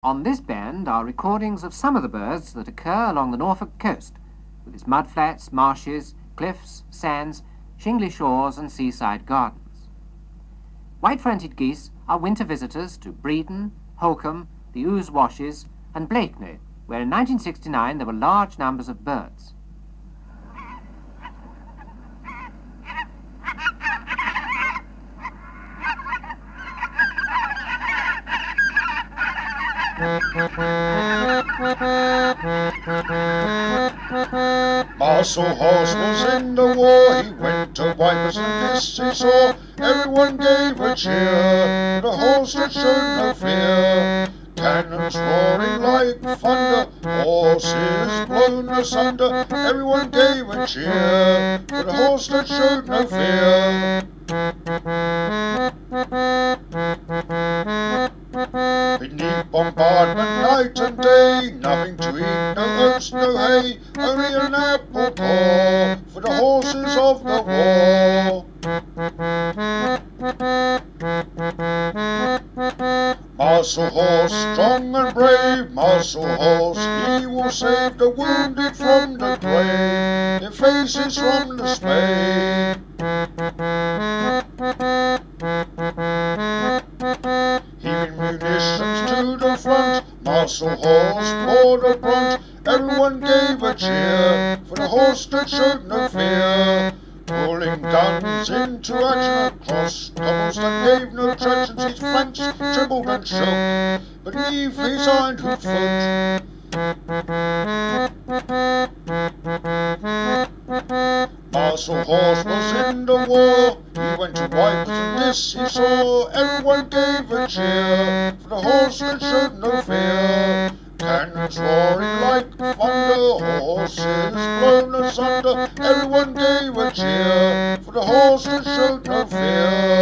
On this band are recordings of some of the birds that occur along the Norfolk coast, with its mudflats, marshes, cliffs, sands, shingly shores and seaside gardens. White-fronted geese are winter visitors to Bredon, Holcombe, the Ouse Washes and Blakeney, where in 1969 there were large numbers of birds. Marcel Horse was in the war, he went to Wipers and this he saw. Everyone gave a cheer, the horse that showed no fear. Cannons roaring like thunder, horses blown asunder. Everyone gave a cheer, for the horse that showed no fear. Beneath bombardment night and day, nothing to eat, no oats, no hay, only an apple core for the horses of the war. Marcel Horse, strong and brave, Marcel Horse, he will save the wounded from the grave, their faces from the spade. Heaving munitions to the front, Marcel Horse bore the brunt. Everyone gave a cheer for the horse that showed no fear. Pulling guns into action across cobbles that gave no traction, his flanks trembled and shook beneath his iron-hoofed foot. Marcel Horse was in the war, he went to Wipers and this he saw. Everyone gave a cheer for the horse that showed no fear. Cannons roaring like thunder, horses blown asunder. Everyone gave a cheer for the horse that showed no fear.